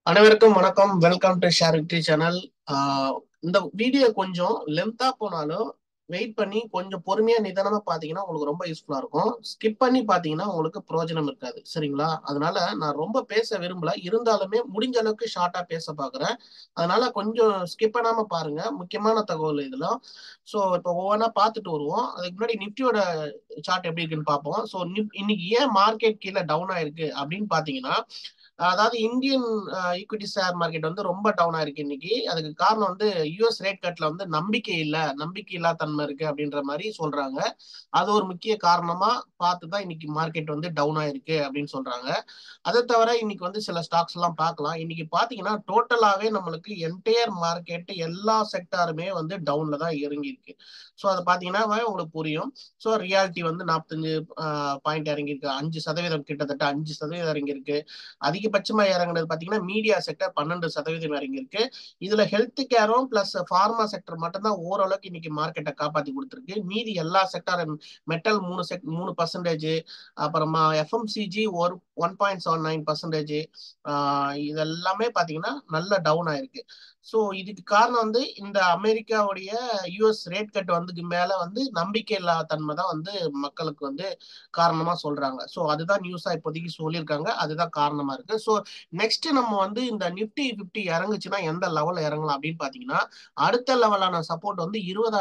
அனைவருக்கும் வணக்கம். Welcome to share victory channel. இந்த வீடியோ கொஞ்சம் லென்த்தா போனாலும் வெயிட் பண்ணி கொஞ்சம் பொறுமையா நிதானமா பாத்தீங்கன்னா உங்களுக்கு ரொம்ப யூஸ்ஃபுல்லா இருக்கும். ஸ்கிப் பண்ணி பாத்தீங்கன்னா உங்களுக்கு பிரயோஜனம் இருக்காது. சரிங்களா? அதனால நான் ரொம்ப பேச விரும்பல. இருந்தாலுமே முடிஞ்ச அளவுக்கு ஷார்ட்டா பேச பாக்குறேன். அதனால கொஞ்சம் ஸ்கிப் பண்ணாம பாருங்க. முக்கியமான தகவல் இதெல்லாம். ஸோ இப்போ ஒவ்வொன்றா பார்த்துட்டு வருவோம். அதுக்கு முன்னாடி நிஃப்டியோட சார்ட் எப்படி இருக்குன்னு பார்ப்போம். ஸோ இன்னைக்கு ஏன் மார்க்கெட் கீழே டவுன் ஆயிருக்கு அப்படின்னு பாத்தீங்கன்னா, அதாவது இந்தியன் ஈக்விட்டி ஷேர் மார்க்கெட் வந்து ரொம்ப டவுன் ஆயிருக்கு இன்னைக்கு. அதுக்கு காரணம் வந்து யுஎஸ் ரேட் கட்ல வந்து நம்பிக்கை இல்லா தன்மை இருக்கு அப்படின்ற மாதிரி சொல்றாங்க. அது ஒரு முக்கிய காரணமா பார்த்து தான் இன்னைக்கு மார்க்கெட் வந்து டவுன் ஆயிருக்கு அப்படின்னு சொல்றாங்க. அதை தவிர இன்னைக்கு வந்து சில ஸ்டாக்ஸ் எல்லாம் பார்க்கலாம். இன்னைக்கு பாத்தீங்கன்னா டோட்டலாவே நம்மளுக்கு என்டையர் மார்க்கெட் எல்லா செக்டாருமே வந்து டவுன்ல தான் இறங்கி இருக்கு. ஸோ அதை பாத்தீங்கன்னா உங்களுக்கு புரியும். ஸோ ரியாலிட்டி வந்து 45 பாயிண்ட் இறங்கியிருக்கு. 5% கிட்டத்தட்ட 5% இறங்கியிருக்கு. அதிகபட்சமா இறங்குனது பாத்தீங்கன்னா மீடியா செக்டர் 12% இறங்கியிருக்கு. இதுல ஹெல்த் கேரும் பிளஸ் ஃபார்மா செக்டர் மட்டும்தான் ஓரளவுக்கு இன்னைக்கு மார்க்கெட்டை காப்பாத்தி கொடுத்துருக்கு. மீதி எல்லா செக்டரும் மெட்டல் 3%, அப்புறமா எஃப்எம்சிஜி ஒரு 1.79%, இதெல்லாமே பாத்தீங்கன்னா நல்ல டவுன் ஆயிருக்கு. ஸோ இதுக்கு காரணம் வந்து இந்த அமெரிக்காவுடைய யுஎஸ் ரேட் கட் வந்து மேல வந்து நம்பிக்கை இல்லாத தன்மை தான் வந்து மக்களுக்கு வந்து காரணமா சொல்றாங்க. ஸோ அதுதான் நியூஸா இப்போதைக்கு சொல்லியிருக்காங்க. அதுதான் காரணமா இருக்கு. ஸோ நெக்ஸ்ட் நம்ம வந்து இந்த நிப்டி 50 இறங்குச்சுன்னா எந்த லெவல்ல இறங்கலாம் அப்படின்னு பாத்தீங்கன்னா, அடுத்த லெவலான சப்போர்ட் வந்து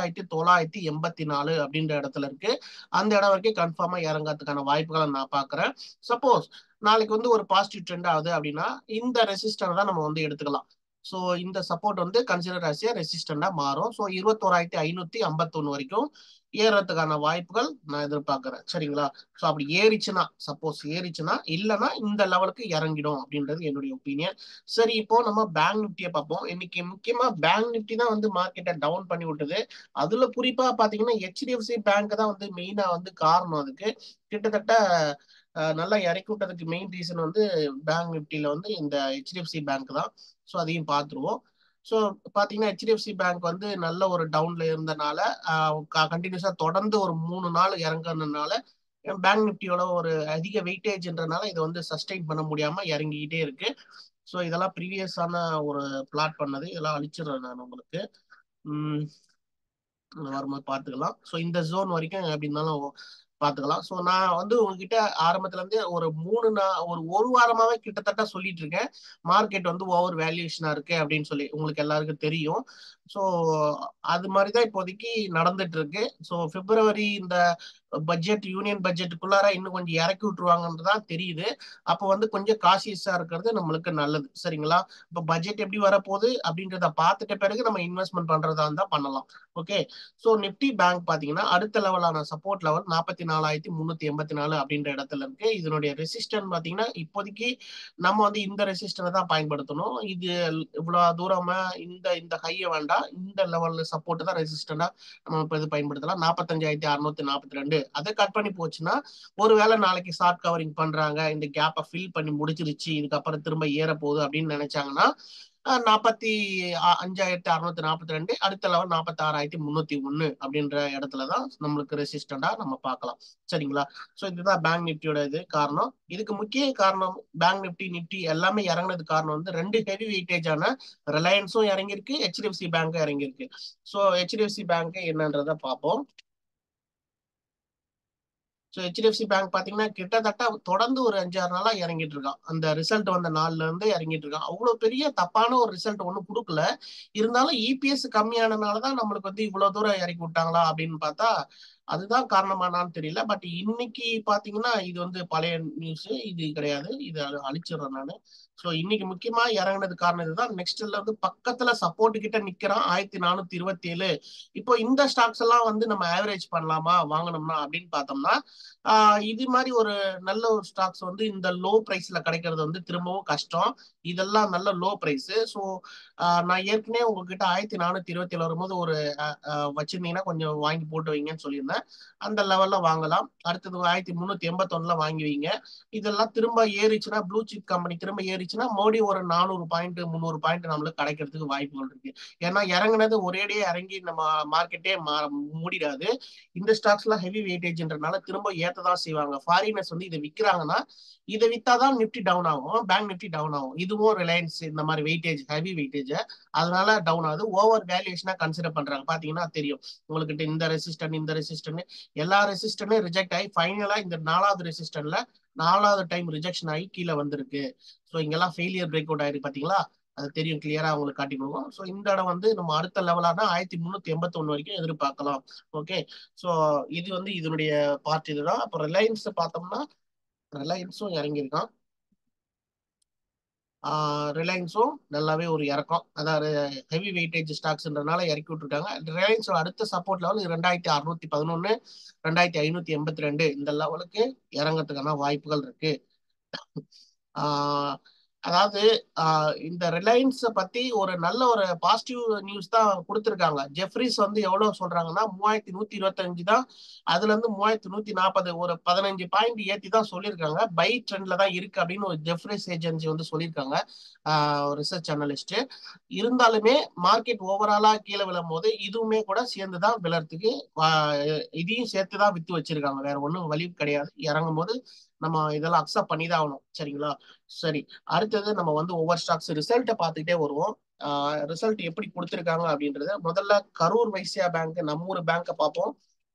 20,984 அப்படின்ற இடத்துல இருக்கு. அந்த இடம் வரைக்கும் கன்ஃபார்மா இறங்கிறதுக்கான வாய்ப்புகளை நான் பாக்குறேன். சப்போஸ் நாளைக்கு வந்து ஒரு பாசிட்டிவ் ட்ரெண்ட் ஆகுது அப்படின்னா இந்த ரெசிஸ்டன்ட் தான் நம்ம வந்து எடுத்துக்கலாம். ஸோ இந்த சப்போர்ட் வந்து கன்சிடர் ஆஸ் ரெசிஸ்டண்டா மாறும். ஸோ 21,551 வரைக்கும் ஏறதுக்கான வாய்ப்புகள் நான் எதிர்பார்க்கிறேன். சரிங்களா? ஸோ அப்படி சப்போஸ் ஏறிச்சுன்னா இல்லைன்னா இந்த லெவலுக்கு இறங்கிடும் அப்படின்றது என்னுடைய ஒப்பீனியன். சரி, இப்போ நம்ம பேங்க் நிப்டியை பார்ப்போம். இன்னைக்கு முக்கியமா பேங்க் நிப்டி தான் வந்து மார்க்கெட்டை டவுன் பண்ணி விட்டது. அதுல குறிப்பா பாத்தீங்கன்னா ஹெச்டிஎஃப்சி பேங்க் தான் வந்து மெயினா வந்து காரணம். அதுக்கு கிட்டத்தட்ட நல்லா இறக்கி விட்டதுக்கு மெயின் ரீசன் வந்து பேங்க் நிப்டியில வந்து இந்த ஹெச்டிஎஃப்சி பேங்க் தான். ஸோ அதையும் பார்த்துருவோம். ஸோ பாத்தீங்கன்னா ஹெச்டிஎஃப்சி பேங்க் வந்து நல்ல ஒரு டவுன்ல இருந்தனால கண்டினியூஸா தொடர்ந்து ஒரு 3 நாள் இறங்குறதுனால பேங்க் நிப்டியோட ஒரு அதிக வெயிட்டேஜ்ன்றனால இதை வந்து சஸ்டெயின் பண்ண முடியாம இறங்கிக்கிட்டே இருக்கு. ஸோ இதெல்லாம் ப்ரீவியஸான ஒரு பிளாட் பண்ணது. இதெல்லாம் அழிச்சிடுறேன் நான் உங்களுக்கு. வரும்போது பார்த்துக்கலாம். ஸோ இந்த ஜோன் வரைக்கும் எப்படி இருந்தாலும் பார்த்துக்கலாம். ஸோ நான் வந்து உங்ககிட்ட ஆரம்பத்துல இருந்து ஒரு வாரமாவே கிட்டத்தட்ட சொல்லிட்டு இருக்கேன். மார்க்கெட் வந்து ஓவர் வேல்யூஷனா இருக்கு அப்படின்னு சொல்லி உங்களுக்கு எல்லாருக்கும் தெரியும். ஸோ அது மாதிரிதான் இப்போதைக்கு நடந்துட்டு இருக்கு. ஸோ பிப்ரவரி இந்த யூனியன் பட்ஜெட்டுக்குள்ளார இன்னும் கொஞ்சம் இறக்கி விட்டுருவாங்கன்றதான் தெரியுது. அப்போ வந்து கொஞ்சம் காசியஸா இருக்கிறது நம்மளுக்கு நல்லது. சரிங்களா? இப்போ பட்ஜெட் எப்படி வரப்போகுது அப்படின்றத பார்த்துட்ட பிறகு நம்ம இன்வெஸ்ட்மெண்ட் பண்றதா இருந்தா பண்ணலாம். ஓகே. ஸோ நிப்டி பேங்க் பாத்தீங்கன்னா அடுத்த லெவலான சப்போர்ட் லெவல் 44,384 அப்படின்ற இடத்துல இருக்கு. இதனுடைய ரெசிஸ்டன்ட் பாத்தீங்கன்னா இப்போதைக்கு நம்ம வந்து இந்த ரெசிஸ்டனை தான் பயன்படுத்தணும். இது இவ்வளவு தூரமா இந்த இந்த ஹையை வேண்டாம். இந்த லெவல்ல சப்போர்ட் தான் ரெசிஸ்டண்டா நம்ம இப்ப இது பயன்படுத்தலாம். 45,642 அதை கட் பண்ணி போச்சுன்னா ஒருவேளை நாளைக்கு ஷார்ட் கவரிங் பண்றாங்க, இந்த கேப்பை ஃபில் பண்ணி முடிச்சிருச்சு, இதுக்கப்புறம் திரும்ப ஏற போகுது அப்படின்னு நினைச்சாங்கன்னா 45,642 அடுத்த லெவல் 46,301 அப்படின்ற இடத்துலதான் நம்மளுக்கு ரெசிஸ்டண்டா நம்ம பார்க்கலாம். சரிங்களா? ஸோ இதுதான் பேங்க் நிப்டியோட இது காரணம். இதுக்கு முக்கிய காரணம் பேங்க் நிப்டி எல்லாமே இறங்குனது காரணம் வந்து ரெண்டு ஹெவி வெயிட்டேஜான ரிலையன்ஸும் இறங்கியிருக்கு, ஹெச்டிஎஃப்சி பேங்கும் இறங்கியிருக்கு. ஸோ ஹெச்டிஎஃப்சி பேங்க் என்னன்றதை பார்ப்போம். ஸோ ஹெச்டிஎஃப்சி பேங்க் பாத்தீங்கன்னா கிட்டத்தட்ட தொடர்ந்து ஒரு 5-6 நாளா இறங்கிட்டு இருக்கான். அந்த ரிசல்ட் வந்த நாள்ல இருந்து இறங்கிட்டு இருக்கான். அவ்வளவு பெரிய தப்பான ஒரு ரிசல்ட் ஒன்றும் கொடுக்கல. இருந்தாலும் இபிஎஸ் கம்மியானனாலதான் நம்மளுக்கு வந்து இவ்வளவு தூரம் இறக்கி விட்டாங்களா அப்படின்னு பார்த்தா அதுதான் காரணமானான்னு தெரியல. பட் இன்னைக்கு பாத்தீங்கன்னா இது வந்து பழைய நியூஸ், இது கிடையாது. இது அழிச்சிடுறேன் நானு. ஸோ இன்னைக்கு முக்கியமா இறங்குனது காரணம் இதுதான். நெக்ஸ்ட்ல வந்து பக்கத்துல சப்போர்ட் கிட்ட நிக்கிறான் 1427. இப்போ இந்த ஸ்டாக்ஸ் எல்லாம் வந்து நம்ம ஆவரேஜ் பண்ணலாமா வாங்கணும்னா அப்படின்னு பார்த்தோம்னா இது மாதிரி ஒரு நல்ல ஒரு ஸ்டாக்ஸ் வந்து இந்த லோ பிரைஸ்ல கிடைக்கிறது வந்து திரும்பவும் கஷ்டம். இதெல்லாம் நல்ல லோ பிரைஸ். ஸோ நான் ஏற்கனவே உங்ககிட்ட 1427 வரும்போது ஒரு வச்சிருந்தீங்கன்னா கொஞ்சம் வாங்கி போட்டு வைங்கன்னு சொல்லியிருந்தேன். அந்த லெவல்ல வாங்கலாம். அடுத்தது 1381ல வாங்கி வைங்க. இதெல்லாம் திரும்ப ஏறிச்சுன்னா ப்ளூ சிப் கம்பெனி திரும்ப ஏறிச்சுன்னா மோடி ஒரு 400 பாயிண்ட் 300 பாயிண்ட் நம்மளுக்கு கிடைக்கிறதுக்கு வாய்ப்புகள் இருக்கு. ஏன்னா இறங்குனது ஒரேடியே இறங்கி நம்ம மார்க்கெட்டே மூடிடாது. இந்த ஸ்டாக்ஸ் எல்லாம் ஹெவி வெயிட்டேஜ்ன்றனால திரும்ப ஏத்ததான் செய்வாங்க. ஃபாரினர்ஸ் வந்து இதை விற்கிறாங்கன்னா இதை வித்தாதான் நிப்டி டவுன் ஆகும், பேங்க் நிப்டி டவுன் ஆகும். இதுவும் ரிலையன்ஸ் இந்த மாதிரி வெயிட்டேஜ் ஹெவி வெயிட்டேஜ் அதனால டவுன் ஆகுது. ஓவர் வேல்யூஷனா கன்சிடர் பண்றாங்க. பாத்தீங்கன்னா தெரியும் உங்களுக்கு இந்த ரெசிஸ்டன்ட் எல்லா ரெசிஸ்டன்டும் ரிஜெக்ட் ஆகி ஃபைனலா இந்த 4வது ரெசிஸ்டன்ட்ல 4வது டைம் ரிஜெக்ஷன் ஆகி கீழே வந்திருக்கு. ஸோ இங்கெல்லாம் ஃபெயிலியர் பிரேக் அவுட் ஆயிருக்கு பாத்தீங்களா, அது தெரியும் கிளியரா உங்களுக்கு காட்டி கொடுக்கும். ஸோ இந்த இடம் வந்து நம்ம அடுத்த லெவலான 1381 வரைக்கும் எதிர்பார்க்கலாம். ஓகே, ஸோ இது வந்து இதனுடைய பார்ட் இதுதான். அப்போ ரிலையன்ஸ் பார்த்தோம்னா ரிலையன்ஸும் இறங்கியிருக்கான். ரிலையன்ஸும் நல்லாவே ஒரு இறக்கம், அதாவது ஹெவி வெயிட்டேஜ் ஸ்டாக்ஸ்ன்றதுனால இறக்கி விட்டுருக்காங்க. ரிலையன்ஸோட அடுத்த சப்போர்ட் லெவல் 2611 2582 இந்த லெவலுக்கு இறங்கிறதுக்கான வாய்ப்புகள் இருக்கு. ஆஹ் அதாவது இந்த ரிலையன்ஸ் பத்தி ஒரு நல்ல ஒரு பாசிட்டிவ் நியூஸ் தான் கொடுத்திருக்காங்க. ஜெஃப்ரிஸ் வந்து எவ்வளவு சொல்றாங்கன்னா 3125 தான், அதுல இருந்து 3140 ஒரு 15 பாயிண்ட் ஏத்தி தான் சொல்லியிருக்காங்க. பை ட்ரெண்ட்ல தான் இருக்கு அப்படின்னு ஒரு ஜெஃப்ரிஸ் ஏஜென்சி வந்து சொல்லியிருக்காங்க, ரிசர்ச் அனலிஸ்ட். இருந்தாலுமே மார்க்கெட் ஓவராலா கீழே விழும் போது இதுவுமே கூட சேர்ந்துதான் விழறதுக்கு இதையும் சேர்த்துதான் வித்து வச்சிருக்காங்க. வேற ஒன்றும் வழி கிடையாது. இறங்கும் போது நம்ம இதெல்லாம் அக்செப்ட் பண்ணி தான் ஆகணும். சரிங்களா? சரி, அடுத்தது நம்ம வந்து ஒவ்வொரு ஸ்டாக்ஸ் ரிசல்ட்டை பார்த்துக்கிட்டே வருவோம். ரிசல்ட் எப்படி கொடுத்துருக்காங்க அப்படின்றத முதல்ல கரூர் வைசியா பேங்க் நம்ம ஊர் பேங்கை பார்ப்போம்.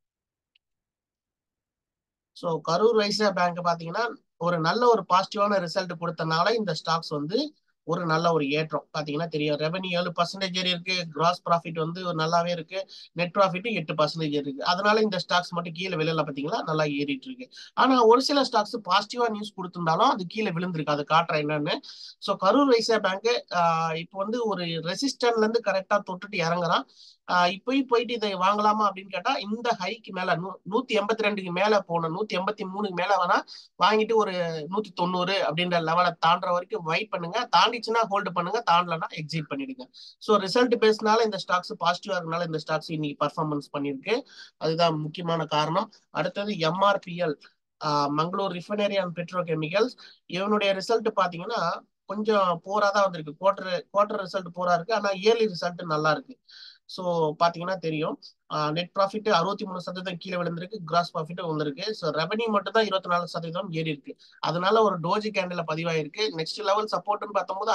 ஸோ கரூர் வைசியா பேங்க் பார்த்தீங்கன்னா ஒரு நல்ல ஒரு பாசிட்டிவான ரிசல்ட் கொடுத்தனால இந்த ஸ்டாக்ஸ் வந்து ஒரு நல்ல ஒரு ஏற்றம். பாத்தீங்கன்னா தெரியும், ரெவன்யூ 7% இருக்கு, கிராஸ் ப்ராஃபிட் வந்து நல்லாவே இருக்கு, நெட் ப்ராஃபிட் 8% இருக்கு. அதனால இந்த ஸ்டாக்ஸ் மட்டும் கீழே விழல, பாத்தீங்களா, நல்லா ஏறிட்டு இருக்கு. ஆனா ஒரு சில ஸ்டாக்ஸ் பாசிட்டிவா நியூஸ் கொடுத்திருந்தாலும் அது கீழே விழுந்திருக்கு. அது காட்டுற என்னன்னு. ஸோ கரூர் வைசியா பேங்க் இப்போ வந்து ஒரு ரெசிஸ்டன்ட்ல இருந்து கரெக்டா தொட்டுட்டு இறங்குறான். இப்பயும் போயிட்டு இதை வாங்கலாமா அப்படின்னு கேட்டா இந்த ஹைக்கு மேல 182க்கு மேல போன 183க்கு மேல வேணா வாங்கிட்டு ஒரு 190 அப்படின்ற லெவலை தாண்டுற வரைக்கும் வெயிட் பண்ணுங்க. தாண்டிச்சுன்னா ஹோல்டு பண்ணுங்க, தாண்டலன்னா எக்ஸிட் பண்ணிடுங்க. ஸோ ரிசல்ட் பேஸ்னால இந்த ஸ்டாக்ஸ் பாசிட்டிவா இருக்கனால இந்த ஸ்டாக்ஸ் இன்னைக்கு பர்ஃபார்மன்ஸ் பண்ணிருக்கு. அதுதான் முக்கியமான காரணம். அடுத்தது MRPL, Mangalore refinery and petrochemicals. இவனுடைய ரிசல்ட் பாத்தீங்கன்னா கொஞ்சம் போரா தான் வந்திருக்கு. குவார்டர் ரிசல்ட் போரா இருக்கு, ஆனா இயர்லி ரிசல்ட் நல்லா இருக்கு. ஸோ பாத்தீங்கன்னா தெரியும், நெட் ப்ராஃபிட் 63% கீழே விழுந்திருக்கு, கிராஸ் ப்ராஃபிட் வந்திருக்கு. ஸோ ரெவன்யூ மட்டும் தான் 24% ஏறி இருக்கு. அதனால ஒரு டோஜி கேண்டில் பதிவாயிருக்கு. நெக்ஸ்ட் லெவல் சப்போர்ட்னு பார்த்தோம்போது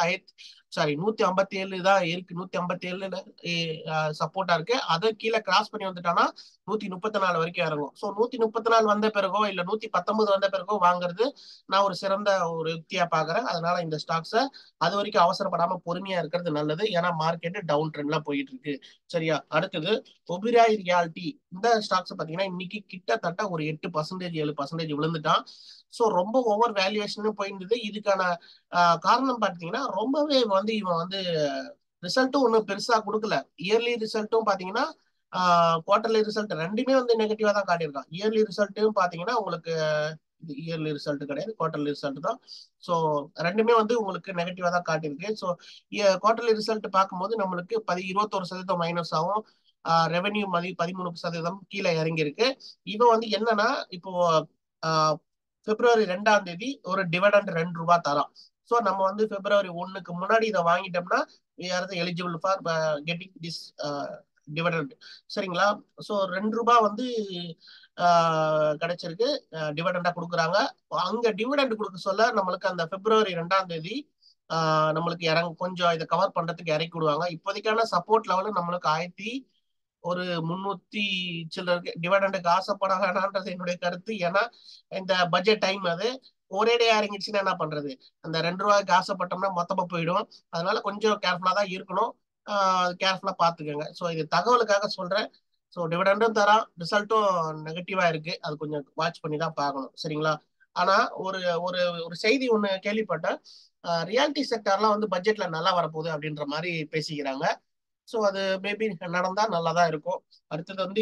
157 தான் இருக்கு. 157 சப்போர்ட்டா இருக்கு. அதை கீழே கிராஸ் பண்ணி வந்துட்டானா 134 வரைக்கும் இறங்கும். ஸோ 134 வந்த பிறகோ இல்ல 119 வந்த பிறகோ வாங்குறது நான் ஒரு சிறந்த ஒரு யுக்தியா பாக்குறேன். அதனால இந்த ஸ்டாக்ஸை அது வரைக்கும் அவசரப்படாம பொறுமையா இருக்கிறது நல்லது. ஏன்னா மார்க்கெட் டவுன் ட்ரெண்ட்ல போயிட்டு இருக்கு. சரியா? அடுத்தது ஒபிராய் ரியாலிட்டி. இந்த ஸ்டாக்ஸ் பாத்தீங்கன்னா இன்னைக்கு கிட்டத்தட்ட ஒரு 8% 7% விழுந்துட்டான். ஸோ ரொம்ப ஓவர் வேல்யூவேஷன் போயிருந்தது. இதுக்கான காரணம் பார்த்தீங்கன்னா ரொம்பவே வந்து இவன் வந்து ரிசல்ட்டும் ஒன்றும் பெருசா கொடுக்கல. இயர்லி ரிசல்ட்டும் பாத்தீங்கன்னா குவார்டர்லி ரிசல்ட் ரெண்டுமே வந்து நெகட்டிவா தான் காட்டியிருக்கான். இயர்லி ரிசல்ட்டும் பாத்தீங்கன்னா உங்களுக்கு இயர்லி ரிசல்ட் கிடையாது, குவார்டர்லி ரிசல்ட் தான். ஸோ ரெண்டுமே வந்து உங்களுக்கு நெகட்டிவா தான் காட்டியிருக்கு. ஸோ குவார்டர்லி ரிசல்ட் பார்க்கும்போது நம்மளுக்கு 21% மைனஸ் ஆகும். ரெவன்யூ 13% கீழே இறங்கியிருக்கு. இவன் வந்து என்னன்னா இப்போ பிப்ரவரி 2ஆம் தேதி ஒரு டிவிடெண்ட் ₹2 தரான். ஸோ நம்ம வந்து பிப்ரவரி 1க்கு முன்னாடி இதை வாங்கிட்டோம்னா we are eligible for getting this dividend. சரிங்களா? ஸோ ₹2 வந்து கிடைச்சிருக்கு, டிவிடெண்டா கொடுக்குறாங்க. அங்க டிவிடெண்ட் கொடுக்க சொல்ல நம்மளுக்கு அந்த பிப்ரவரி 2ஆம் தேதி நம்மளுக்கு கொஞ்சம் இதை கவர் பண்றதுக்கு இறக்கி விடுவாங்க. இப்போதைக்கான சப்போர்ட் லெவல் நம்மளுக்கு ஒரு 300 சில்லருக்கு. டிவிடெண்டுக்கு ஆசைப்பட வேணான்றது என்னுடைய கருத்து. ஏன்னா இந்த பட்ஜெட் டைம் அது ஒரே இறங்கிடுச்சுன்னா என்ன பண்றது? அந்த ₹2க்கு ஆசைப்பட்டோம்னா மொத்தமா போயிடும். அதனால கொஞ்சம் கேர்ஃபுல்லா தான் இருக்கணும். கேர்ஃபுல்லா பாத்துக்கோங்க. ஸோ இது தகவலுக்காக சொல்றேன். ஸோ டிவிடெண்டும் தரான், ரிசல்ட்டும் நெகட்டிவா இருக்கு. அது கொஞ்சம் வாட்ச் பண்ணி தான் பார்க்கணும். சரிங்களா? ஆனா ஒரு ஒரு ஒரு செய்தி ஒண்ணு கேள்விப்பட்டேன். ரியாலிட்டி செக்டர்லாம் வந்து பட்ஜெட்ல நல்லா வரப்போகுது அப்படின்ற மாதிரி பேசிக்கிறாங்க. ஸோ அது மேபி நடந்தா நல்லா தான் இருக்கும். அடுத்தது வந்து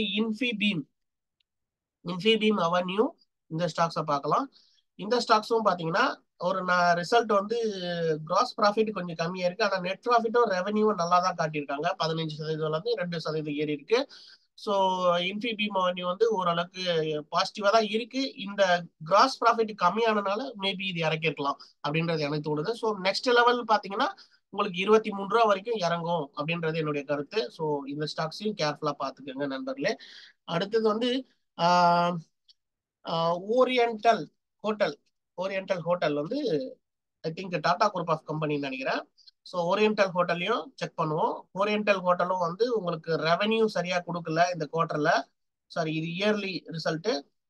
இன்ஃபிபீம் அவென்யூ. இந்த ஸ்டாக்ஸை பார்க்கலாம். இந்த ஸ்டாக்ஸும் பார்த்தீங்கன்னா ஒரு ரிசல்ட் வந்து கிராஸ் ப்ராஃபிட் கொஞ்சம் கம்மியா இருக்கு, ஆனா நெட் ப்ராஃபிட்டும் ரெவன்யூவும் நல்லா தான் காட்டியிருக்காங்க. 15% 2% ஏறி இருக்கு. ஸோ இன்ஃபிபீம் வந்து ஓரளவுக்கு பாசிட்டிவா தான் இருக்கு. இந்த கிராஸ் ப்ராஃபிட் கம்மியானனால மேபி இது இறக்கிருக்கலாம் அப்படின்றது எனக்கு தோணுது. ஸோ நெக்ஸ்ட் லெவல் பாத்தீங்கன்னா உங்களுக்கு 23 ரூபா வரைக்கும் இறங்கும் அப்படின்றது என்னுடைய கருத்து. ஸோ இந்த ஸ்டாக்ஸையும் கேர்ஃபுல்லா பாத்துக்கோங்க நண்பர்களே. அடுத்தது வந்து ஓரியன்டல் ஹோட்டல். ஓரியன்டல் ஹோட்டல் வந்து I think Tata group of கம்பெனின்னு நினைக்கிறேன். ஸோ ஓரியன்டல் ஹோட்டல்லையும் செக் பண்ணுவோம். ஓரியன்டல் ஹோட்டலும் வந்து உங்களுக்கு ரெவென்யூ சரியா கொடுக்கல இந்த குவார்டர்ல. சாரி, இது இயர்லி ரிசல்ட்.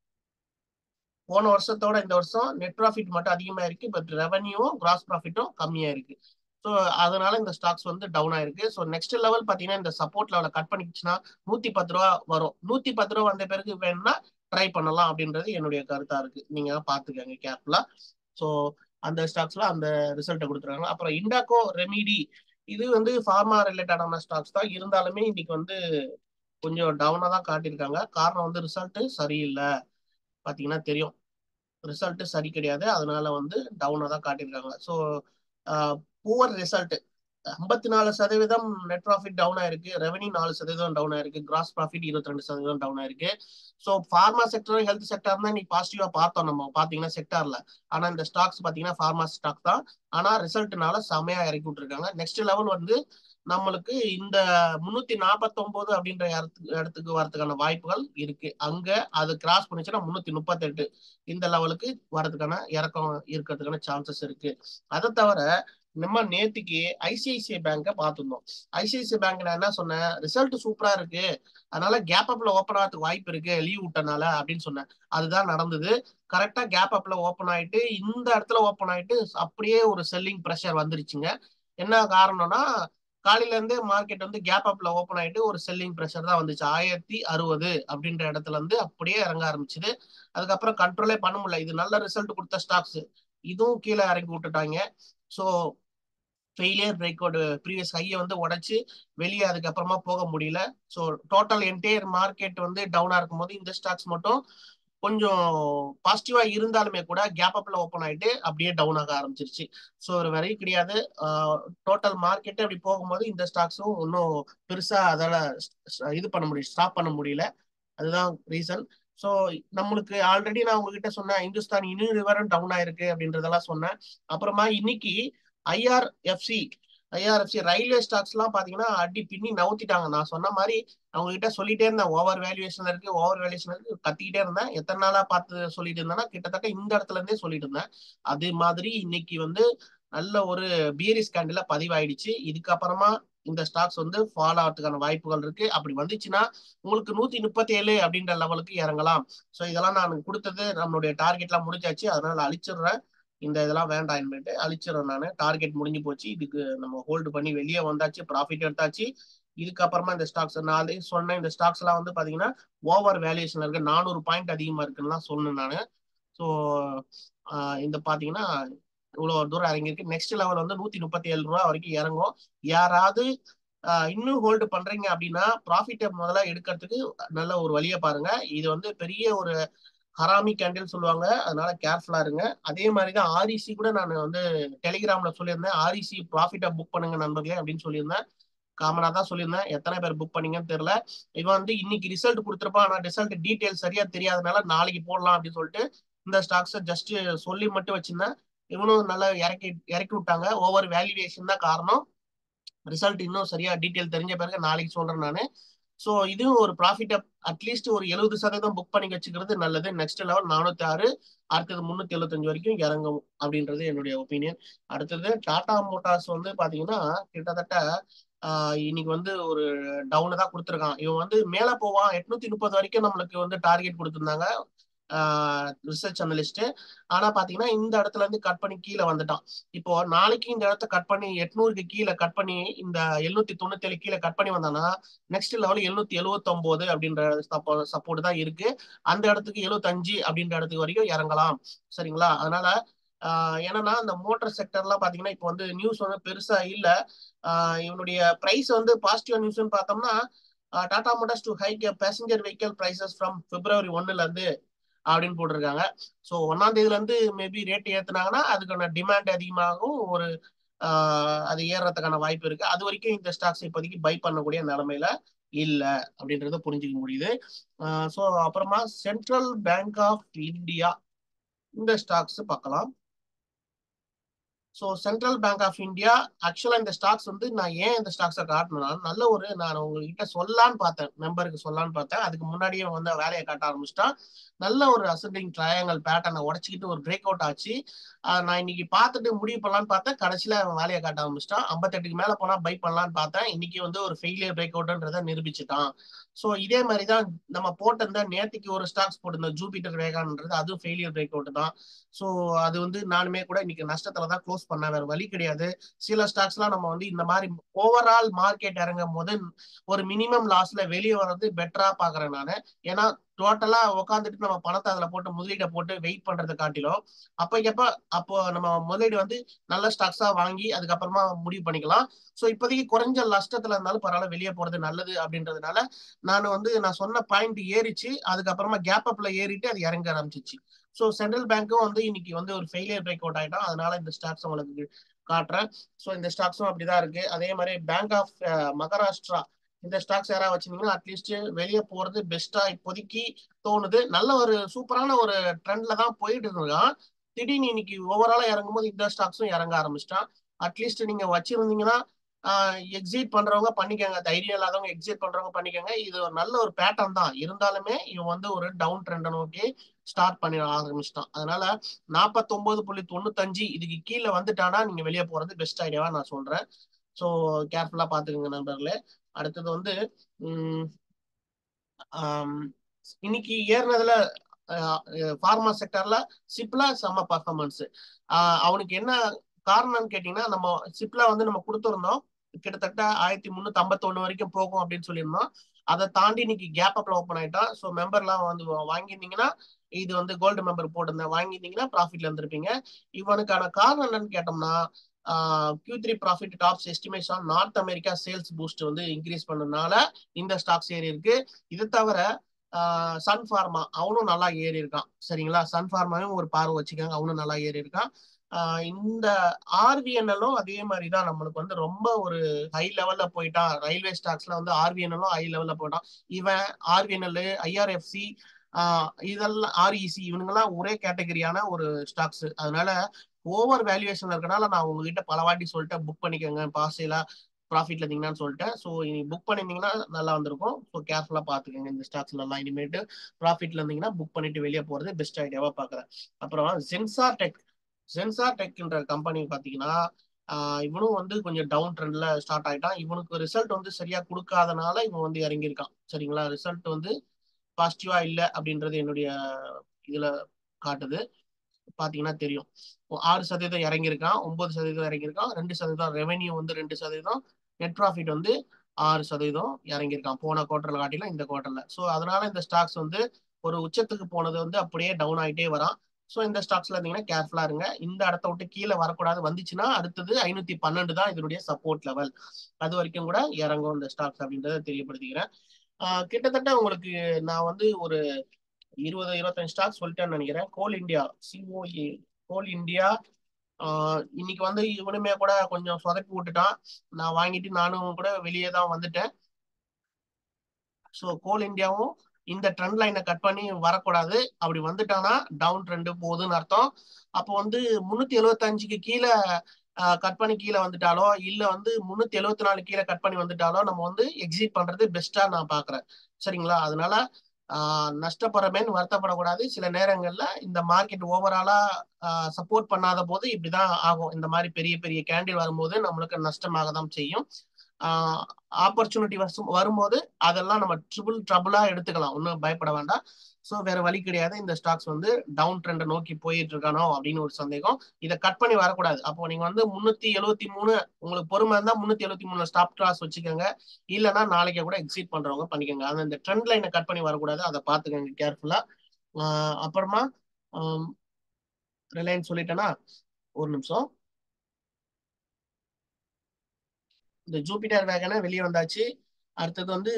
போன வருஷத்தோட இந்த வருஷம் நெட் ப்ராஃபிட் மட்டும் அதிகமா இருக்கு, பட் ரெவன்யூவும் கிராஸ் ப்ராஃபிட்டும் கம்மியா இருக்கு. ஸோ அதனால இந்த ஸ்டாக்ஸ் வந்து டவுன் ஆயிருக்கு. ஸோ நெக்ஸ்ட் லெவல் பாத்தீங்கன்னா இந்த சப்போர்ட் லெவலை கட் பண்ணிச்சுன்னா 110 ரூபா வரும். 110 ரூபா வந்த பிறகு வேணும்னா ட்ரை பண்ணலாம் அப்படின்றது என்னுடைய கருத்தா இருக்கு. நீங்க பாத்துக்கங்க கேர்ஃபுல்லா. ஸோ அந்த ஸ்டாக்ஸ்ல அந்த ரிசல்ட்டை கொடுத்துருக்காங்க. அப்புறம் இண்டாகோ ரெமிடி, இது வந்து ஃபார்மா ரிலேட்டடான ஸ்டாக்ஸ் தான், இருந்தாலுமே இன்னைக்கு வந்து கொஞ்சம் டவுனா தான் காட்டியிருக்காங்க. காரணம் வந்து ரிசல்ட் சரியில்லை. பாத்தீங்கன்னா தெரியும், ரிசல்ட் சரி கிடையாது. அதனால வந்து டவுனா தான் காட்டியிருக்காங்க. So poor result. 54% net profit down ஆயிருக்கு, ரெவன்யூ 4% டவுன் ஆயிருக்கு, கிராஸ் ப்ராஃபிட் 22% டவுன் ஆயிருக்கு. So pharma sector health sector தான் நீ பாசிட்டிவா பார்த்தோம் நம்ம பாத்தீங்கன்னா செக்டார்ல. ஆனா இந்த ஸ்டாக்ஸ் பாத்தீங்கன்னா ஃபார்மா ஸ்டாக் தான். ஆனா ரிசல்ட்னால செமையா இறக்கி விட்டுருக்காங்க. நெக்ஸ்ட் லெவல் வந்து நம்மளுக்கு இந்த 349 அப்படின்ற இடத்துக்கு வரதுக்கான வாய்ப்புகள் இருக்கு. அங்க அது கிராஸ் பண்ணிச்சுன்னா 338 இந்த லெவலுக்கு வரதுக்கான இறக்கம் இருக்கிறதுக்கான சான்சஸ் இருக்கு. அதை தவிர நம்ம நேத்துக்கு ஐசிஐசிஐ பேங்க பார்த்துருந்தோம். ஐசிஐசிஐ பேங்க் நான் என்ன சொன்னேன், ரிசல்ட் சூப்பரா இருக்கு, அதனால கேப் அப்ல ஓப்பன் ஆகிறதுக்கு வாய்ப்பு இருக்கு லீவ் விட்டனால அப்படின்னு சொன்னேன். அதுதான் நடந்தது. கரெக்டா கேப் அப்ல ஓப்பன் ஆயிட்டு இந்த இடத்துல ஓப்பன் ஆயிட்டு அப்படியே ஒரு செல்லிங் ப்ரெஷர் வந்துருச்சுங்க. என்ன காரணம்னா காலையில இருந்தே மார்க்கெட் வந்து கேப் அப்ல ஓப்பன் ஆயிட்டு ஒரு செல்லிங் ப்ரெஷர் தான் வந்துச்சு. 1060 அப்படின்ற இடத்துல இருந்து அப்படியே இறங்க ஆரம்பிச்சுது. அதுக்கப்புறம் கண்ட்ரோலே பண்ண முடியல. இது நல்ல ரிசல்ட் கொடுத்த ஸ்டாக்ஸ், இதுவும் கீழே இறங்கி விட்டுட்டாங்க. ஸோ ஃபெயிலியர் பிரேக்கோட ப்ரீவியஸ் ஹையை வந்து உடைச்சு வெளியே அதுக்கப்புறமா போக முடியல. ஸோ டோட்டல் என்டையர் மார்க்கெட் வந்து டவுனா இருக்கும் போது இந்த ஸ்டாக்ஸ் மட்டும் கொஞ்சம் பாசிட்டிவா இருந்தாலுமே கூட கேப் அப்ல ஓப்பன் ஆயிட்டு அப்படியே டவுன் ஆக ஆரம்பிச்சிருச்சு. ஸோ ஒரு வரி கிடையாது. டோட்டல் மார்க்கெட் அப்படி போகும்போது இந்த ஸ்டாக்ஸும் இன்னும் பெருசா அதால இது பண்ண முடியும், ஸ்டாப் பண்ண முடியல. அதுதான் ரீசன். ஸோ நம்மளுக்கு ஆல்ரெடி நான் உங்ககிட்ட சொன்னேன் இந்துஸ்தான் யூனிலிவரும் டவுன் ஆயிருக்கு அப்படின்றதெல்லாம் சொன்னேன். அப்புறமா இன்னைக்கு ஐஆர்எஃப்சி ஐஆர்எஃப்சி ரயில்வே ஸ்டாக்ஸ் எல்லாம் பாத்தீங்கன்னா அடி பின்னி நவுத்திட்டாங்க. நான் சொன்ன மாதிரி அவங்க கிட்ட சொல்லிட்டே இருந்தேன், ஓவர் வேல்யூவேஷன் இருக்கு, ஓவர் வேல்யூவேஷன் இருக்கு, கத்திக்கிட்டே இருந்தேன். எத்தனை நாளா பார்த்து சொல்லிட்டு இருந்தேன்னா கிட்டத்தட்ட இந்த இடத்துல இருந்தே சொல்லிட்டு இருந்தேன். அதே மாதிரி இன்னைக்கு வந்து நல்ல ஒரு பியரிஷ் கேண்டில பதிவாயிடுச்சு. இதுக்கப்புறமா இந்த ஸ்டாக்ஸ் வந்து ஃபாலோ ஆகிறதுக்கான வாய்ப்புகள் இருக்கு. அப்படி வந்துச்சுன்னா உங்களுக்கு 137 அப்படின்ற லெவலுக்கு இறங்கலாம். ஸோ இதெல்லாம் நான் கொடுத்தது நம்மளுடைய டார்கெட்லாம் முடிஞ்சாச்சு, அதனால அழிச்சிடுறேன். இந்த இதெல்லாம் வேண்டாம் என்பது அழிச்சிடறேன். நான் டார்கெட் முடிஞ்சு போச்சு. இதுக்கு நம்ம ஹோல்டு பண்ணி வெளியே வந்தாச்சு, ப்ராஃபிட் எடுத்தாச்சு. இதுக்கப்புறமா இந்த ஸ்டாக்ஸ் நான் சொன்னேன், இந்த ஸ்டாக்ஸ் எல்லாம் வந்து பாத்தீங்கன்னா ஓவர் வேல்யூஷன்ல இருக்கு, 400 பாயிண்ட் அதிகமா இருக்குன்னு சொன்னேன் நான். ஸோ இந்த பாத்தீங்கன்னா இவ்வளவு தூரம் இறங்கிருக்கு. நெக்ஸ்ட் லெவல் வந்து 137 ரூபா வரைக்கும் இறங்கும். யாராவது இன்னும் ஹோல்டு பண்றீங்க அப்படின்னா ப்ராஃபிட்டை முதல்ல எடுக்கிறதுக்கு நல்ல ஒரு வழியை பாருங்க. இது வந்து பெரிய ஒரு ஹராமி கேண்டில் சொல்லுவாங்க, அதனால கேர்ஃபுல்லா இருங்க. அதே மாதிரிதான் ஆர்இசி கூட நான் வந்து டெலிகிராம்ல சொல்லியிருந்தேன், ஆர்இசி ப்ராஃபிட்டா புக் பண்ணுங்க நண்பர்களே அப்படின்னு சொல்லியிருந்தேன். காமனா தான் சொல்லியிருந்தேன், எத்தனை பேர் புக் பண்ணீங்கன்னு தெரியல. இவன் வந்து இன்னைக்கு ரிசல்ட் கொடுத்துருப்பான், ஆனா ரிசல்ட் டீடைல் சரியா தெரியாதனால நாளைக்கு போடலாம் அப்படின்னு சொல்லிட்டு இந்த ஸ்டாக்ஸை ஜஸ்ட் சொல்லி மட்டும் வச்சிருந்தேன். இவனும் நல்லா இறக்கி இறக்கி விட்டாங்க. ஓவர் வேல்யூவேஷன் தான் காரணம். ரிசல்ட் இன்னும் சரியா டீடைல் தெரிஞ்ச பிறகு நாளைக்கு சொல்றேன் நானு. ஸோ இதுவும் ஒரு ப்ராஃபிட் அட்லீஸ்ட் ஒரு 70% புக் பண்ணி வச்சுக்கிறது நல்லது. நெக்ஸ்ட் லெவல் 406, அடுத்தது 375 வரைக்கும் இறங்கும் அப்படின்றது என்னுடைய ஒப்பீனியன். அடுத்தது டாடா மோட்டார்ஸ் வந்து பாத்தீங்கன்னா கிட்டத்தட்ட இன்னைக்கு வந்து ஒரு டவுன் தான் கொடுத்துருக்கான். இவன் வந்து மேல போவான் 830 வரைக்கும் நம்மளுக்கு வந்து டார்கெட் கொடுத்துருந்தாங்க ரிசர்ச் அனலிஸ்ட். ஆனா பாத்தீங்கன்னா இந்த இடத்துல இருந்து கட் பண்ணி கீழே வந்துட்டான். இப்போ நாளைக்கு இந்த இடத்த கட் பண்ணி 800க்கு கீழே கட் பண்ணி இந்த 797 கீழே கட் பண்ணி வந்தானா நெக்ஸ்ட் லெவல் 779 அப்படின்ற சப்போர்ட் தான் இருக்கு. அந்த இடத்துக்கு 75 அப்படின்ற இடத்துக்கு வரைக்கும் இறங்கலாம். சரிங்களா? அதனால ஏன்னா இந்த மோட்டார் செக்டர்லாம் பாத்தீங்கன்னா இப்போ வந்து நியூஸ் வந்து பெருசா இல்ல. இவனுடைய பிரைஸ் வந்து பாசிட்டிவ் நியூஸ்ன்னு பார்த்தோம்னா Tata Motors to hike passenger vehicle prices from February 1ல இருந்து அப்படின்னு போட்டிருக்காங்க. ஸோ 1ஆம் தேதியில இருந்து மேபி ரேட் ஏத்துனாங்கன்னா அதுக்கான டிமாண்ட் அதிகமாகும். ஒரு அது ஏறுறதுக்கான வாய்ப்பு இருக்கு. அது வரைக்கும் இந்த ஸ்டாக்ஸ் இப்போதைக்கு பை பண்ணக்கூடிய நிலைமையில இல்ல அப்படின்றத புரிஞ்சுக்க முடியுது. ஸோ அப்புறமா சென்ட்ரல் பேங்க் ஆஃப் இந்தியா இந்த ஸ்டாக்ஸ் பார்க்கலாம். So Central Bank of India ஆக்சுவலா இந்த ஸ்டாக்ஸ் வந்து நான் ஏன் இந்த ஸ்டாக்ஸை காட்டணும்னா நல்ல ஒரு நான் உங்ககிட்ட சொல்லலான்னு பார்த்தேன், மெம்பருக்கு சொல்லலான்னு பார்த்தேன். அதுக்கு முன்னாடியே வந்து வேலையை காட்ட ஆரம்பிச்சிட்டா நல்ல ஒரு அசெண்டிங் ட்ரையாங்கல் பேட்டர்னை உடச்சிக்கிட்டு ஒரு பிரேக் அவுட் ஆச்சு. நான் இன்னைக்கு பார்த்துட்டு முடிவு பண்ணலான்னு பார்த்தேன், கடைசியில அவன் வேலையை காட்ட ஆரம்பிச்சிட்டான். 58க்கு மேல போனா பை பண்ணலான்னு பார்த்தேன், இன்னைக்கு வந்து ஒரு ஃபெயிலியர் பிரேக் அவுட்ன்றதை நிரூபிச்சுட்டான். ஸோ இதே மாதிரி தான் நம்ம போட்டிருந்த நேற்றுக்கு ஒரு ஸ்டாக்ஸ் போட்டிருந்த ஜூபிட்டர் வேகான்ன்றது அதுவும் ஃபெயிலியர் பிரேக் அவுட் தான். ஸோ அது வந்து நானுமே கூட இன்னைக்கு நஷ்டத்துல தான் க்ளோஸ் பண்ண, வேற வழி கிடையாது. சில ஸ்டாக்ஸ் எல்லாம் நம்ம வந்து இந்த மாதிரி ஓவரால் மார்க்கெட் இறங்கும் போது ஒரு மினிமம் லாஸ்ல வெளியே வர்றது பெட்டரா பாக்குறேன் நானு. ஏன்னா டோட்டலா உட்காந்துட்டு நம்ம பணத்தை அதுல போட்டு முதலீடை போட்டு வெயிட் பண்றதை காட்டிலும் அப்போ நம்ம முதலீடு வந்து நல்ல ஸ்டாக்ஸா வாங்கி அதுக்கப்புறமா முடிவு பண்ணிக்கலாம். ஸோ இப்போதைக்கு குறைஞ்ச நஷ்டத்துல இருந்தாலும் பரவாயில்ல, வெளியே போறது நல்லது அப்படின்றதுனால நான் சொன்ன பாயிண்ட் ஏறிச்சு, அதுக்கப்புறமா கேப் அப்ல ஏறிட்டு அது இறங்க ஆரம்பிச்சிச்சு. ஸோ சென்ட்ரல் பேங்க்கும் வந்து இன்னைக்கு வந்து ஒரு ஃபெயிலியர் பிரேக் அவுட் ஆயிட்டோம், அதனால இந்த ஸ்டாக்ஸ் உங்களுக்கு காட்டுறேன். ஸோ இந்த ஸ்டாக்ஸும் அப்படிதான் இருக்கு. அதே மாதிரி பேங்க் ஆஃப் மகாராஷ்டிரா இந்த ஸ்டாக்ஸ் யாராவது வச்சிருந்தீங்கன்னா அட்லீஸ்ட் வெளியே போறது பெஸ்டா இப்போதைக்கு தோணுது. நல்ல ஒரு சூப்பரான ஒரு ட்ரெண்ட்ல தான் போயிட்டு இருக்கான். திடீர்னு இன்னைக்கு ஓவராலா இறங்கும் போது இந்த ஸ்டாக்ஸும் இறங்க ஆரம்பிச்சிட்டான். அட்லீஸ்ட் நீங்க வச்சிருந்தீங்கன்னா எக்ஸிட் பண்றவங்க பண்ணிக்கோங்க, தைரியம் இல்லாதவங்க எக்ஸிட் பண்றவங்க பண்ணிக்கோங்க. இது ஒரு நல்ல ஒரு பேட்டர்ன் தான், இருந்தாலுமே இவன் வந்து ஒரு டவுன் ட்ரெண்டை நோக்கி ஸ்டார்ட் பண்ணி ஆரம்பிச்சிட்டான். அதனால 49.95 இதுக்கு கீழே வந்துட்டானா நீங்க வெளியே போறது பெஸ்ட் ஐடியாவா நான் சொல்றேன். ஸோ கேர்ஃபுல்லா பாத்துக்கோங்க நண்பர்களே. அடுத்தது வந்து உம் இன்னைக்கு ஏறினதுல ஃபார்மா செக்டர்ல சிப்லா செம்ம பர்ஃபார்மன்ஸ். அவனுக்கு என்ன காரணம்னு கேட்டீங்கன்னா, நம்ம சிப்லா வந்து நம்ம கொடுத்துருந்தோம் கிட்டத்தட்ட 1351 வரைக்கும் போகும் அப்படின்னு சொல்லியிருந்தோம். அதை தாண்டி இன்னைக்கு கேப் அப்ல ஓப்பன் ஆயிட்டான். ஸோ மெம்பர்லாம் வந்து வாங்கியிருந்தீங்கன்னா, இது வந்து கோல்டு மெம்பர் போட்டிருந்தேன், வாங்கியிருந்தீங்கன்னா ப்ராஃபிட்ல இருந்திருப்பீங்க. இவனுக்கான காரணம் என்னன்னு கேட்டோம்னா, Q3 profit tops estimation North America sales boost வந்து இன்க்ரீஸ் பண்ணதுனால இந்த ஸ்டாக்ஸ் ஏறி இருக்கு. இது தவிர சன் ஃபார்மா அவனும் நல்லா ஏறி இருக்கான். சரிங்களா, சன் ஃபார்மாவும் ஒரு பார்வை வச்சுக்காங்க, அவனும் நல்லா ஏறி இருக்கான். இந்த ஆர்விஎன்எல்லும் அதே மாதிரி தான் நம்மளுக்கு வந்து ரொம்ப ஒரு ஹை லெவல்ல போயிட்டான். ரயில்வே ஸ்டாக்ஸ்ல வந்து ஆர்விஎன்எல்லும் ஹை லெவல்ல போயிட்டான். இவன் ஆர்விஎன்எல், ஐஆர்எஃப்சி, இதெல்லாம் ஆர்இசி இவனுங்கெல்லாம் ஒரே கேட்டகரியான ஒரு ஸ்டாக்ஸ். அதனால ஓவர் வேல்யூவேஷன் இருக்கனால நான் உங்ககிட்ட பல வாட்டி சொல்லிட்டேன், புக் பண்ணிக்கோங்க பாசையில ப்ராஃபிட்ல இருந்தீங்கன்னு சொல்லிட்டேன். ஸோ இனி புக் பண்ணியிருந்தீங்கன்னா நல்லா வந்திருக்கும். ஸோ கேர்ஃபுல்லா பாத்துக்கோங்க இந்த ஸ்டாக்ஸ்ல எல்லாம். இனிமேட்டு ப்ராஃபிட்ல இருந்தீங்கன்னா புக் பண்ணிட்டு வெளியே போறது பெஸ்ட் ஐடியாவா பாக்குறேன். அப்புறம் ஜென்சார் டெக்ன்ற கம்பெனி பாத்தீங்கன்னா, இவனும் வந்து கொஞ்சம் டவுன் ட்ரெண்ட்ல ஸ்டார்ட் ஆயிட்டான். இவனுக்கு ரிசல்ட் வந்து சரியா கொடுக்காதனால இவன் வந்து இறங்கியிருக்கான். சரிங்களா, ரிசல்ட் வந்து பாசிட்டிவா இல்லை அப்படின்றது என்னுடைய இதுல காட்டுது. பாத்தீங்கன்னா தெரியும், 6% இறங்கியிருக்கான், 9% இறங்கியிருக்கான், 2% ரெவென்யூ வந்து 2%, நெட் ப்ராஃபிட் வந்து 6% இறங்கியிருக்கான் போன குவார்டர்ல காட்டிலும் இந்த குவார்டர்ல. ஸோ அதனால இந்த ஸ்டாக்ஸ் வந்து ஒரு உச்சத்துக்கு போனது வந்து அப்படியே டவுன் ஆகிட்டே வரான். ஸோ இந்த ஸ்டாக்ஸ்ல இருந்தீங்கன்னா கேர்ஃபுல்லா இருங்க. இந்த இடத்த விட்டு கீழே வரக்கூடாது, வந்துச்சுன்னா அடுத்தது 512 தான் இதனுடைய சப்போர்ட் லெவல். அது வரைக்கும் கூட இறங்கும் இந்த ஸ்டாக்ஸ் அப்படின்றத தெரியப்படுத்திக்கிறேன். கிட்டத்தட்ட உங்களுக்கு நான் வந்து ஒரு 20-25 ஸ்டாக்ஸ் சொல்லிட்டேன்னு நினைக்கிறேன். Coal India, COE Coal India இன்னைக்கு வந்து இவனுமே கூட கொஞ்சம் சொதப்பி விட்டுட்டான். நான் வாங்கிட்டு நானும் கூட வெளியே தான் வந்துட்டேன். ஸோ கோல் இந்தியாவும் இந்த ட்ரெண்ட் லைனை கட் பண்ணி வரக்கூடாது. அப்படி வந்துட்டானா டவுன் ட்ரெண்டு போகுதுன்னு அர்த்தம். அப்போ வந்து 375க்கு கீழே கட் பண்ணி கீழே வந்துட்டாலோ இல்ல வந்து 374 கீழே கட் பண்ணி வந்துட்டாலோ நம்ம வந்து எக்ஸிட் பண்றது பெஸ்டா நான் பாக்குறேன். சரிங்களா, அதனால நஷ்டப்படுறமேன்னு வருத்தப்படக்கூடாது. சில நேரங்கள்ல இந்த மார்க்கெட் ஓவராலா சப்போர்ட் பண்ணாத போது இப்படிதான் ஆகும். இந்த மாதிரி பெரிய பெரிய கேண்டில் வரும்போது நம்மளுக்கு நஷ்டமாக தான் செய்யும். ஆப்பர்ச்சுனிட்டி வரும்போது அதெல்லாம் நம்ம ட்ரபிளா எடுத்துக்கலாம், ஒன்றும் பயப்பட வேண்டாம். ஸோ வேற வழி கிடையாது. இந்த ஸ்டாக்ஸ் வந்து டவுன் ட்ரெண்டை நோக்கி போயிட்டு இருக்கானோ அப்படின்னு ஒரு சந்தேகம். இதை கட் பண்ணி வரக்கூடாது. அப்போ நீங்க வந்து 373 உங்களுக்கு பொறுமை இருந்தா 373 ஸ்டாப் கிளாஸ் வச்சுக்கோங்க. இல்லைன்னா நாளைக்கே கூட எக்ஸிட் பண்றவங்க பண்ணிக்கோங்க. அந்த இந்த ட்ரெண்ட் லைனை கட் பண்ணி வரக்கூடாது, அதை பார்த்துக்கோங்க கேர்ஃபுல்லா. அப்புறமா ரிலையன்ஸ் சொல்லிட்டேன்னா, ஒரு நிமிஷம். இந்த ஜூபிட்டர் வேகனை வெளியே வந்தாச்சு. அடுத்தது வந்து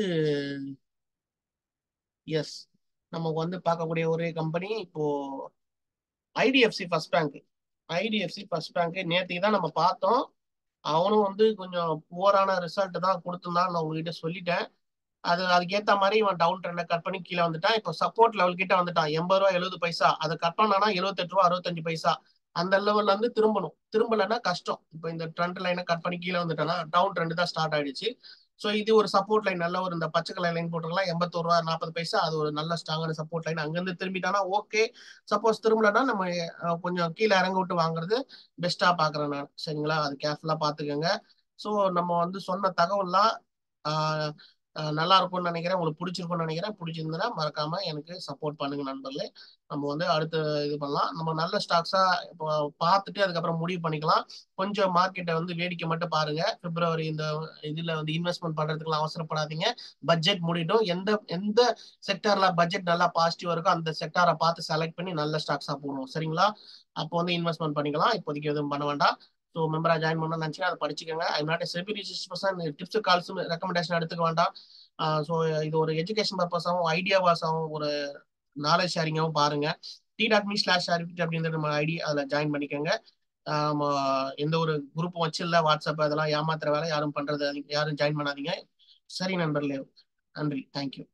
எஸ், நமக்கு வந்து பார்க்கக்கூடிய ஒரே கம்பெனி இப்போ IDFC First Bank. IDFC First Bank நேற்றுக்கு தான் நம்ம பார்த்தோம். அவனும் வந்து கொஞ்சம் புவரான ரிசல்ட் தான் கொடுத்துருந்தான், நான் உங்ககிட்ட சொல்லிட்டேன். அதுக்கேத்த மாதிரி இவன் டவுன் ட்ரெண்டை கட் பண்ணி கீழே வந்துட்டான். இப்போ சப்போர்ட் லெவல் கிட்ட வந்துட்டான், 80 ரூபா 70 பைசா. அதை கட் பண்ணானா 78 ரூபா 65 பைசா. அந்த லெவல்ல இருந்து திரும்பணும், திரும்பலைன்னா கஷ்டம். இப்போ இந்த ட்ரெண்ட் லைனை கட் பண்ணி கீழே வந்துட்டானா டவுன் ட்ரெண்ட் தான் ஸ்டார்ட் ஆயிடுச்சு. ஸோ இது ஒரு சப்போர்ட் லைன், நல்ல ஒரு இந்த பச்சை கலர் லைன் போட்டுருக்கலாம், 81 ரூபா 40 பைசா. அது ஒரு நல்ல ஸ்ட்ராங்கான சப்போர்ட் லைன். அங்கிருந்து திரும்பிட்டானா ஓகே. சப்போஸ் திரும்பலன்னா நம்ம கொஞ்சம் கீழே இறங்க விட்டு வாங்குறது பெஸ்டா பாக்குறேன் நான். சரிங்களா, அது கேர்ஃபுல்லா பாத்துக்கோங்க. ஸோ நம்ம வந்து சொன்ன தகவல்லாம் நல்லா இருக்கும்னு நினைக்கிறேன், உங்களுக்கு பிடிச்சிருக்கும்னு நினைக்கிறேன். பிடிச்சிருந்ததுன்னா மறக்காம எனக்கு சப்போர்ட் பண்ணுங்க நண்பர்களே. நம்ம வந்து அடுத்து இது பண்ணலாம். நம்ம நல்ல ஸ்டாக்ஸா இப்போ பார்த்துட்டு அதுக்கப்புறம் முடிவு பண்ணிக்கலாம். கொஞ்சம் மார்க்கெட்டை வந்து வேடிக்கை மட்டும் பாருங்க. பிப்ரவரி இந்த இதுல வந்து இன்வெஸ்ட்மெண்ட் பண்றதுக்குலாம் அவசரப்படாதீங்க. பட்ஜெட் முடிட்டும். எந்த எந்த செக்டார்ல பட்ஜெட் நல்லா பாசிட்டிவா இருக்கோ அந்த செக்டாரை பார்த்து செலக்ட் பண்ணி நல்ல ஸ்டாக்ஸா போடுவோம். சரிங்களா, அப்போ வந்து இன்வெஸ்ட்மெண்ட் பண்ணிக்கலாம். இப்போதைக்கு எதுவும் பண்ண வேண்டாம். ஸோ மெம்பரா ஜாயின் பண்ணணும்னு நினைச்சீங்கன்னா அதை படிச்சுக்கோங்க. I not SEBI registered person. Tips கால்ஸும் ரெக்கமெண்டேஷன் எடுத்துக்க வேண்டாம். ஸோ இது ஒரு எஜுகேஷன் பர்பஸாகவும் ஐடியாவாஸாகவும் ஒரு நாலேஜ் ஷேரிங்காகவும் பாருங்க. t.me/ஷேர் அப்படின்ற நம்ம ஐடி, அதில் ஜாயின் பண்ணிக்கோங்க. எந்த ஒரு குரூப்பும் வச்சு இல்லை, வாட்ஸ்அப் அதெல்லாம் ஏமாத்துற வேலை யாரும் பண்றது, யாரும் ஜாயின் பண்ணாதீங்க. சரி நண்பர்களே, நன்றி, தேங்க்யூ.